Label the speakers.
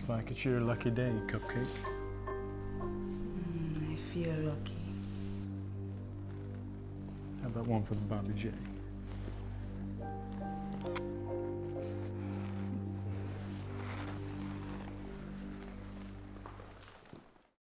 Speaker 1: Looks like it's your lucky day, Cupcake.
Speaker 2: I feel lucky.
Speaker 1: How about one for Bobby J?